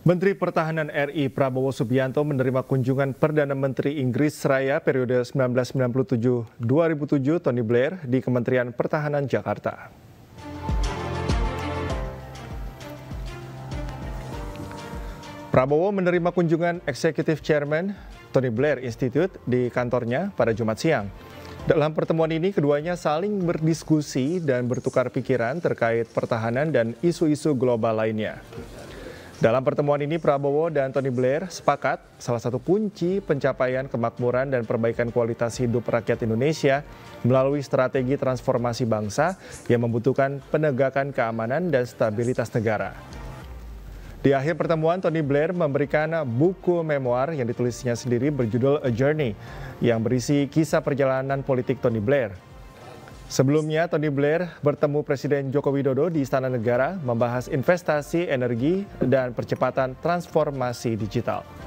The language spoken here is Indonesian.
Menteri Pertahanan RI Prabowo Subianto menerima kunjungan Perdana Menteri Inggris Raya periode 1997-2007 Tony Blair di Kementerian Pertahanan Jakarta. Prabowo menerima kunjungan Executive Chairman Tony Blair Institute di kantornya pada Jumat siang. Dalam pertemuan ini, keduanya saling berdiskusi dan bertukar pikiran terkait pertahanan dan isu-isu global lainnya. Dalam pertemuan ini, Prabowo dan Tony Blair sepakat salah satu kunci pencapaian kemakmuran dan perbaikan kualitas hidup rakyat Indonesia melalui strategi transformasi bangsa yang membutuhkan penegakan keamanan dan stabilitas negara. Di akhir pertemuan, Tony Blair memberikan buku memoir yang ditulisnya sendiri berjudul A Journey yang berisi kisah perjalanan politik Tony Blair. Sebelumnya, Tony Blair bertemu Presiden Joko Widodo di Istana Negara membahas investasi, energi, dan percepatan transformasi digital.